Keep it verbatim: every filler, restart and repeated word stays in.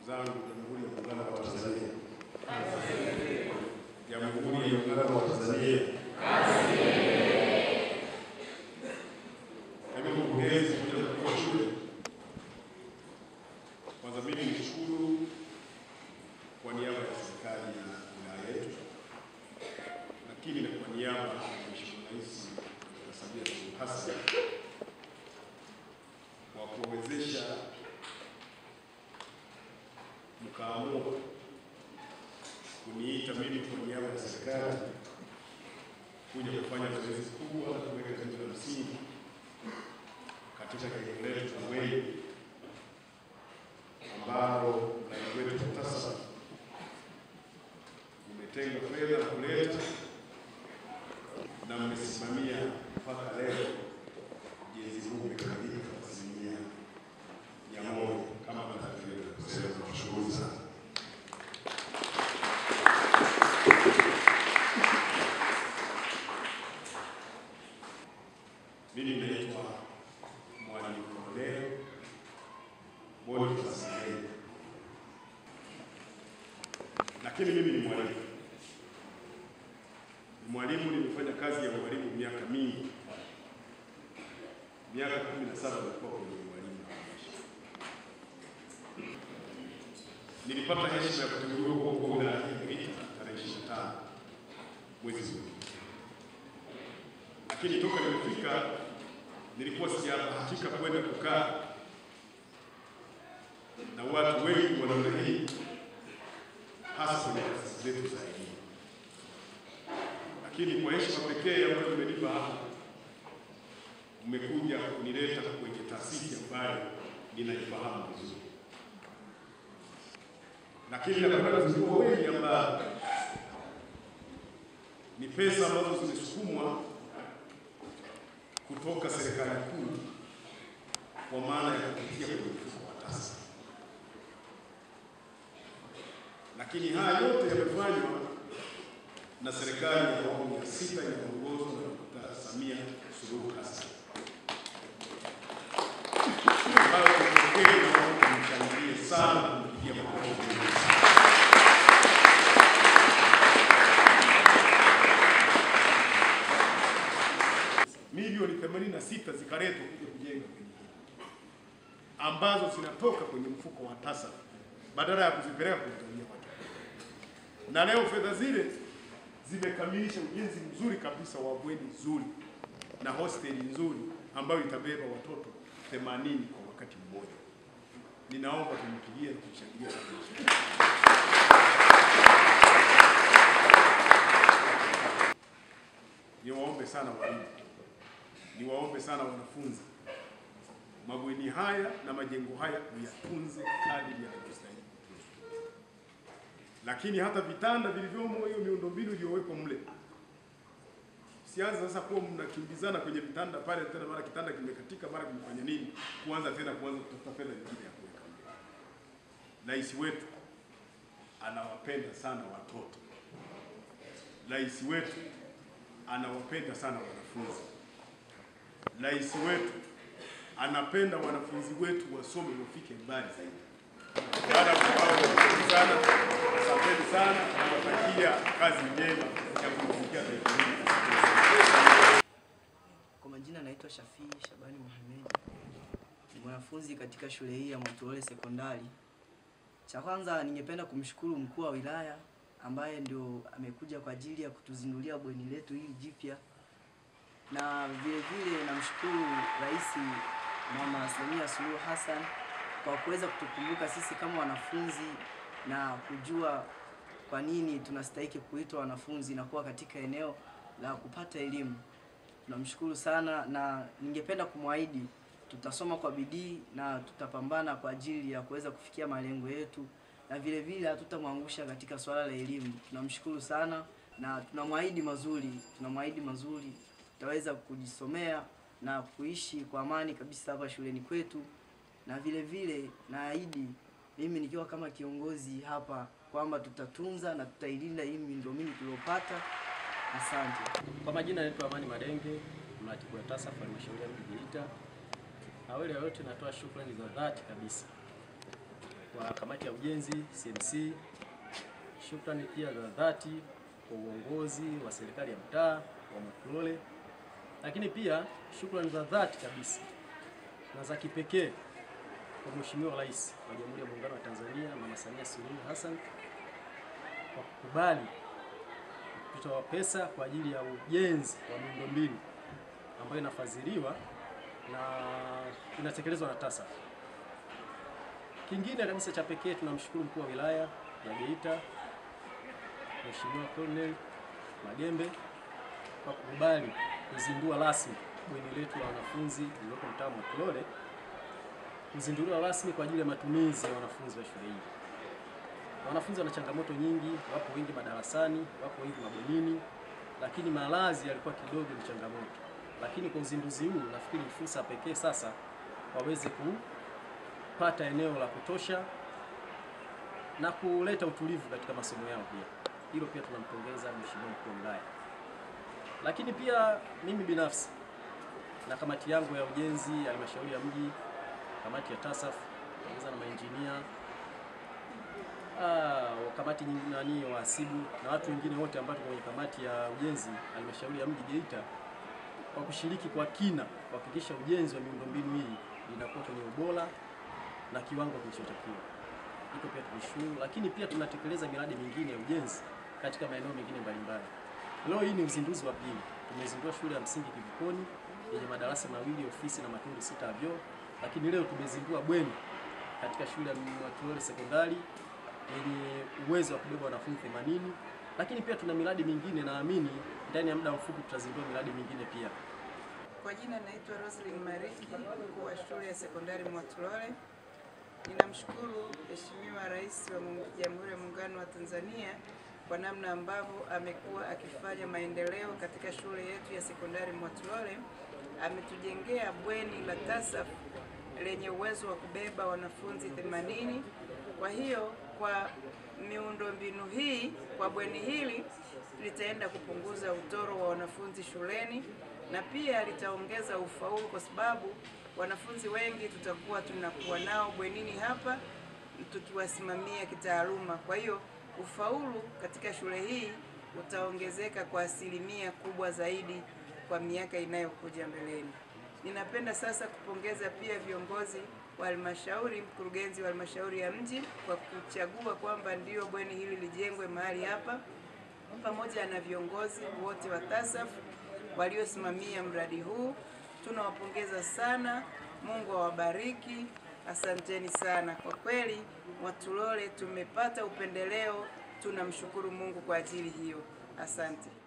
zangu Jamhuri ya Muungano wa Tanzania. Jamhuri ya Muungano wa Tanzania. Kama mkurugenzi wa shule, kwanza mimi nishukuru kwa niaba ya serikali ya wilaya yetu, lakini na kwa niaba ya Mheshimiwa Rais Samia Suluhu Hassan kwa kuwawezesha mkaamua kuniita mimi kwa niaba ya serikali kuja kufanya zoezi kubwa la kuweka jiwe la msingi katika jengo letu la Bweni ambalo mradi wetu wa TASAF umetenga fedha kuleta na mmesimamia mpaka leo ujenzi huu umekamilika kwa asilimia mia moja kama mtakavyoelewa. Tunashukuru sana. Mimi naitwa Mwalimu Cornel Magembe, lakini mimi ni mwalimu. Ni mwalimu, nimefanya kazi ya mwalimu miaka mingi, miaka kumi na saba nilikuwa kwenye mwalimu. Nilipata heshima ya kuteuliwa kuwa mkuu wa wilaya ya Geita tarehe ishirini na tano mwezi huu, lakini toka nilifika nilikuwa sijabahatika kwenda kukaa na watu wengi wa namna hii, hasa kwenye taasisi zetu za elimu. Lakini kwa heshima pekee ambayo mmenipa hapa, mmekuja kunileta kwenye taasisi ambayo ninaifahamu vizuri, lakini napenda kuzungumza wengi ambao ni pesa ambazo zimesukumwa kutoka serikali kuu kwa maana ya kupitia kwenye mfuko wa TASAF. Lakini haya yote yamefanywa na serikali ya awamu ya sita inayoongozwa na Daktari Samia Suluhu Hassan, ambayo kipekee na kumshangilia sana kupitia makofi. Milioni themanini na sita zikaletwa kuja kujenga kwenye hili, ambazo zinatoka kwenye mfuko wa TASAF badala ya kuzipeleka kutumia watu. Na leo fedha zile zimekamilisha ujenzi mzuri kabisa wa bweni nzuri na hosteli nzuri ambayo itabeba watoto themanini kwa wakati mmoja. Ninaomba tumpigie na kumshangilia sana. Niwaombe sana walimu, niwaombe sana wanafunzi, mabweni haya na majengo haya muyatunze kadri yanavyostahili. Lakini hata vitanda vilivyomo, hiyo miundombinu iliyowekwa mle, sianza sasa kuwa mnakimbizana kwenye vitanda pale tena, mara kitanda kimekatika, mara kimefanya nini, kuanza tena kuanza kutafuta fedha nyingine ya kuweka. Rais wetu anawapenda sana watoto. Rais wetu anawapenda sana wanafunzi. Rais wetu anapenda wanafunzi wetu wasome wafike mbali zaidi. Baada ya kuwao sana, asanteni sana, nawatakia kazi njema ya kutumikia taifa hili. Kwa majina naitwa Shafii Shabani Mohamed. Ni mwanafunzi katika shule hii ya Mwatulole Sekondari. Cha kwanza ningependa kumshukuru mkuu wa wilaya ambaye ndio amekuja kwa ajili ya kutuzindulia bweni letu hili jipya. Na vile vile namshukuru Rais Mama Samia Suluhu Hassan kwa kuweza kutukumbuka sisi kama wanafunzi na kujua kwa nini tunastahili kuitwa wanafunzi na kuwa katika eneo la kupata elimu. Tunamshukuru sana, na ningependa kumwahidi tutasoma kwa bidii na tutapambana kwa ajili ya kuweza kufikia malengo yetu, na vile vile hatutamwangusha katika swala la elimu. Tunamshukuru sana na tunamwahidi mazuri, tunamwahidi mazuri. Tutaweza kujisomea na kuishi kwa amani kabisa hapa shuleni kwetu, na vile vile naahidi mimi nikiwa kama kiongozi hapa kwamba tutatunza na tutailinda hii miundombinu tuliyopata. Asante. Kwa majina naitwa Amani Madenge, mratibu wa TASAF Halmashauri ya Geita. Awali ya yote natoa shukrani za dhati kabisa kwa kamati ya ujenzi C M C. Shukrani pia za dhati kwa uongozi wa serikali ya mtaa wa Mwatulole, lakini pia shukrani za dhati kabisa na za kipekee kwa Mheshimiwa Rais wa Jamhuri ya Muungano wa Tanzania Mama Samia Suluhu Hassan kwa kukubali kutoa pesa kwa ajili ya ujenzi wa miundombinu ambayo inafadhiliwa na inatekelezwa na TASAF. Kingine kabisa cha pekee, tunamshukuru Mkuu wa Wilaya ya Geita Mheshimiwa Cornel Magembe kwa kukubali kuzindua rasmi bweni letu la wanafunzi lililoko mtaa Mwatulole, kuzinduliwa rasmi kwa ajili ya matumizi ya wanafunzi wa shule hii. Wanafunzi wana changamoto nyingi, wapo wengi madarasani, wapo wengi mabwenini, lakini malazi yalikuwa kidogo ni changamoto. Lakini kwa uzinduzi huu nafikiri ni fursa pekee sasa waweze kupata eneo la kutosha na kuleta utulivu katika masomo yao pia. Hilo pia tunampongeza Mheshimiwa Mkuu wa Wilaya. Lakini pia mimi binafsi na kamati yangu ya ujenzi ya halmashauri ya mji, kamati ya TASAF pamoja na mainjinia, ah, kamati nani wahasibu na watu wengine wote ambao kwenye kamati ya ujenzi halmashauri ya mji Geita, kwa kushiriki kwa kina kuhakikisha ujenzi wa miundombinu hii inakuwa kwenye ubora na kiwango kilichotakiwa. Hiko pia tunashukuru, lakini pia tunatekeleza miradi mingine ya ujenzi katika maeneo mengine mbalimbali. Leo hii ni uzinduzi wa pili. Tumezindua shule ya msingi Kivukoni yenye madarasa mawili, ofisi na matundu sita ya vyoo, lakini leo tumezindua bweni katika shule ya Mwatulole Sekondari yenye uwezo wa kubeba wanafunzi themanini, lakini pia tuna miradi mingine, naamini ndani ya muda mfupi tutazindua miradi mingine pia. Kwa jina naitwa Roslyn Mariki, mkuu wa shule ya Sekondari Mwatulole. Ninamshukuru Mheshimiwa Rais wa Jamhuri ya Muungano wa Tanzania kwa namna ambavyo amekuwa akifanya maendeleo katika shule yetu ya Sekondari Mwatulole. Ametujengea bweni la TASAF lenye uwezo wa kubeba wanafunzi themanini. Kwa hiyo kwa miundombinu hii, kwa bweni hili litaenda kupunguza utoro wa wanafunzi shuleni na pia litaongeza ufaulu, kwa sababu wanafunzi wengi tutakuwa tunakuwa nao bwenini hapa tukiwasimamia kitaaluma. Kwa hiyo ufaulu katika shule hii utaongezeka kwa asilimia kubwa zaidi kwa miaka inayokuja mbeleni. Ninapenda sasa kupongeza pia viongozi wa halmashauri, mkurugenzi wa halmashauri ya mji kwa kuchagua kwamba ndio bweni hili lijengwe mahali hapa, pamoja na viongozi wote wa TASAF waliosimamia mradi huu. Tunawapongeza sana, Mungu awabariki. Asanteni sana. Kwa kweli Mwatulole tumepata upendeleo, tunamshukuru Mungu kwa ajili hiyo. Asante.